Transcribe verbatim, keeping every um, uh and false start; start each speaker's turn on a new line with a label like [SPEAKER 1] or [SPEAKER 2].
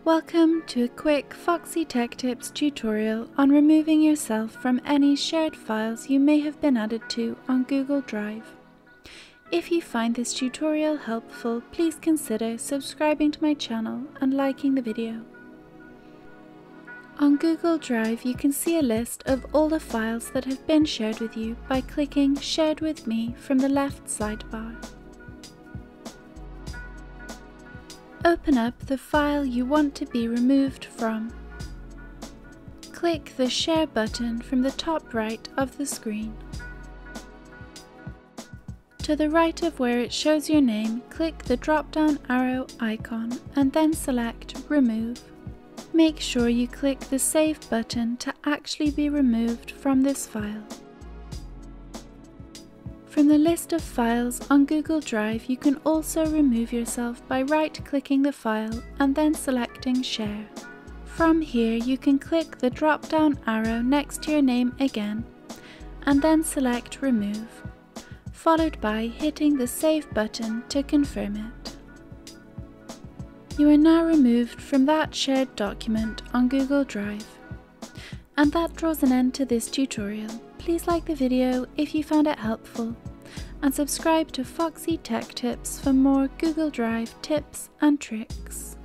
[SPEAKER 1] Welcome to a quick Foxy Tech Tips tutorial on removing yourself from any shared files you may have been added to on Google Drive. If you find this tutorial helpful, please consider subscribing to my channel and liking the video. On Google Drive, you can see a list of all the files that have been shared with you by clicking Shared with Me from the left sidebar. Open up the file you want to be removed from. Click the Share button from the top right of the screen. To the right of where it shows your name, click the drop-down arrow icon and then select Remove. Make sure you click the Save button to actually be removed from this file. From the list of files on Google Drive, you can also remove yourself by right-clicking the file and then selecting Share. From here, you can click the drop-down arrow next to your name again and then select Remove, followed by hitting the Save button to confirm it. You are now removed from that shared document on Google Drive. And that draws an end to this tutorial. Please like the video if you found it helpful, and subscribe to Foxy Tech Tips for more Google Drive tips and tricks.